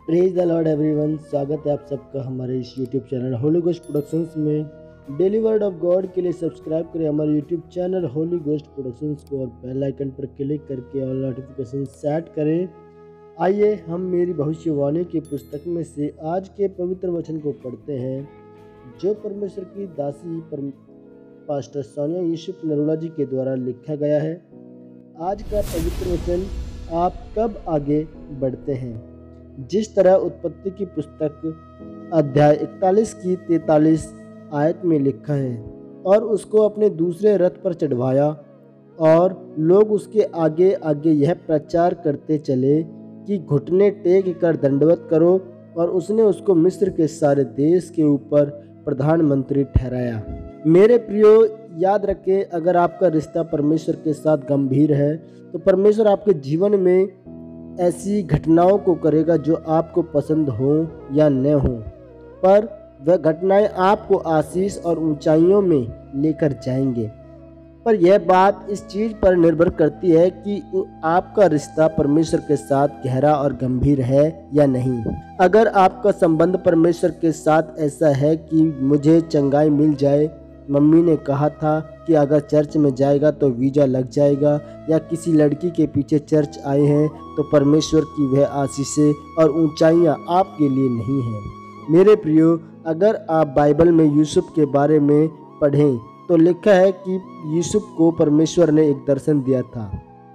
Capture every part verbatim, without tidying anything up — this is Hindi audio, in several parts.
Praise the Lord everyone. स्वागत है आप सबका हमारे इस YouTube channel Holy Ghost Productions में। डेली वर्ड ऑफ गॉड के लिए सब्सक्राइब करें हमारे YouTube channel Holy Ghost Productions को और बेल आइकन पर क्लिक करके ऑल नोटिफिकेशन सेट करें। आइए हम मेरी भविष्यवाणी की पुस्तक में से आज के पवित्र वचन को पढ़ते हैं, जो परमेश्वर की दासी पर पास्टर सोनिया यूसुफ नरोला जी के द्वारा लिखा गया है। आज का पवित्र वचन, आप कब आगे बढ़ते हैं। जिस तरह उत्पत्ति की पुस्तक अध्याय इकतालीस की तैंतालीस आयत में लिखा है, और उसको अपने दूसरे रथ पर चढ़वाया और लोग उसके आगे आगे यह प्रचार करते चले कि घुटने टेक कर दंडवत करो, और उसने उसको मिस्र के सारे देश के ऊपर प्रधानमंत्री ठहराया। मेरे प्रियो, याद रखें, अगर आपका रिश्ता परमेश्वर के साथ गंभीर है तो परमेश्वर आपके जीवन में ऐसी घटनाओं को करेगा जो आपको पसंद हो या न हो, पर वह घटनाएं आपको आशीष और ऊंचाइयों में लेकर जाएंगे। पर यह बात इस चीज़ पर निर्भर करती है कि आपका रिश्ता परमेश्वर के साथ गहरा और गंभीर है या नहीं। अगर आपका संबंध परमेश्वर के साथ ऐसा है कि मुझे चंगाई मिल जाए, मम्मी ने कहा था कि अगर चर्च में जाएगा तो वीज़ा लग जाएगा, या किसी लड़की के पीछे चर्च आए हैं तो परमेश्वर की वह आशीषें और ऊंचाइयां आपके लिए नहीं हैं। मेरे प्रियो, अगर आप बाइबल में यूसुफ के बारे में पढ़ें तो लिखा है कि यूसुफ को परमेश्वर ने एक दर्शन दिया था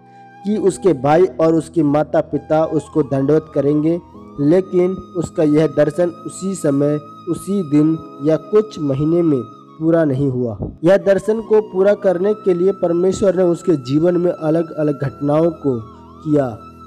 कि उसके भाई और उसके माता पिता उसको दंडवत करेंगे, लेकिन उसका यह दर्शन उसी समय, उसी दिन या कुछ महीने में पूरा नहीं हुआ। यह दर्शन को पूरा करने के लिए परमेश्वर ने उसके जीवन में अलग अलग घटनाओं को किया,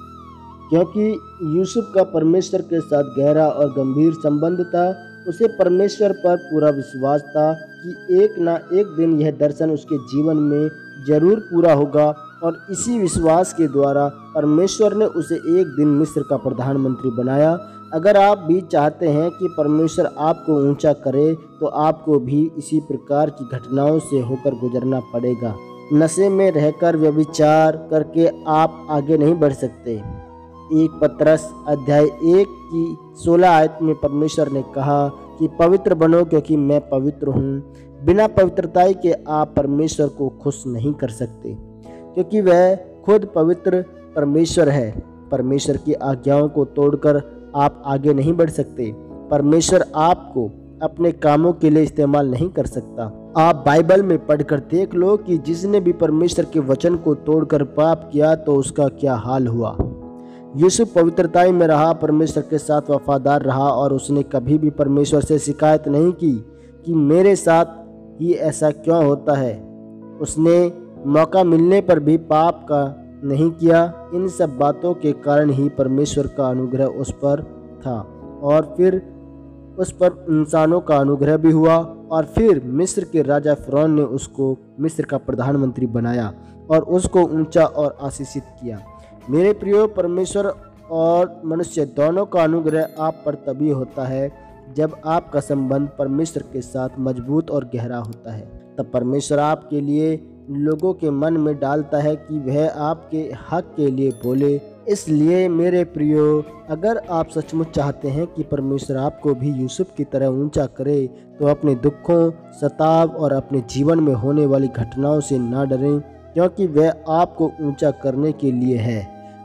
क्योंकि यूसुफ का परमेश्वर के साथ गहरा और गंभीर संबंध था। उसे परमेश्वर पर पूरा विश्वास था कि एक ना एक दिन यह दर्शन उसके जीवन में जरूर पूरा होगा, और इसी विश्वास के द्वारा परमेश्वर ने उसे एक दिन मिस्र का प्रधानमंत्री बनाया। अगर आप भी चाहते हैं कि परमेश्वर आपको ऊंचा करे तो आपको भी इसी प्रकार की घटनाओं से होकर गुजरना पड़ेगा। नशे में रहकर व्यभिचार करके आप आगे नहीं बढ़ सकते। एक पत्रस अध्याय एक की सोलह आयत में परमेश्वर ने कहा कि पवित्र बनो क्योंकि मैं पवित्र हूँ। बिना पवित्रताई के आप परमेश्वर को खुश नहीं कर सकते, क्योंकि वह खुद पवित्र परमेश्वर है। परमेश्वर की आज्ञाओं को तोड़कर आप आगे नहीं बढ़ सकते। परमेश्वर आपको अपने कामों के लिए इस्तेमाल नहीं कर सकता। आप बाइबल में पढ़कर देख लो कि जिसने भी परमेश्वर के वचन को तोड़कर पाप किया तो उसका क्या हाल हुआ। यूसुफ पवित्रताई में रहा, परमेश्वर के साथ वफादार रहा, और उसने कभी भी परमेश्वर से शिकायत नहीं की कि मेरे साथ ही ऐसा क्यों होता है। उसने मौका मिलने पर भी पाप का नहीं किया। इन सब बातों के कारण ही परमेश्वर का अनुग्रह उस पर था, और फिर उस पर इंसानों का अनुग्रह भी हुआ, और फिर मिस्र के राजा फ़िरौन ने उसको मिस्र का प्रधानमंत्री बनाया और उसको ऊंचा और आशीषित किया। मेरे प्रियो, परमेश्वर और मनुष्य दोनों का अनुग्रह आप पर तभी होता है जब आपका संबंध परमेश्वर के साथ मजबूत और गहरा होता है। तब परमेश्वर आपके लिए लोगों के मन में डालता है कि वह आपके हक के लिए बोले। इसलिए मेरे प्रियो, अगर आप सचमुच चाहते हैं कि परमेश्वर आपको भी यूसुफ की तरह ऊंचा करे, तो अपने दुखों, सताव और अपने जीवन में होने वाली घटनाओं से ना डरें, क्योंकि वह आपको ऊंचा करने के लिए है।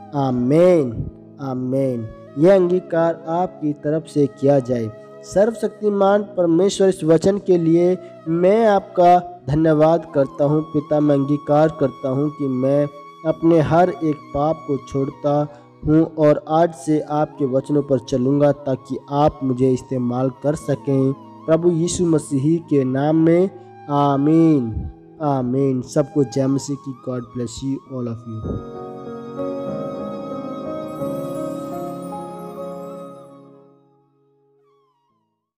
आमीन, आमीन। यह अंगीकार आपकी तरफ से किया जाए। सर्वशक्तिमान परमेश्वर, इस वचन के लिए मैं आपका धन्यवाद करता हूँ। पिता, मैं अंगीकार करता हूँ कि मैं अपने हर एक पाप को छोड़ता हूँ और आज से आपके वचनों पर चलूँगा, ताकि आप मुझे इस्तेमाल कर सकें। प्रभु यीशु मसीह के नाम में आमीन, आमीन। सबको जय मसीह की। God bless you all of you.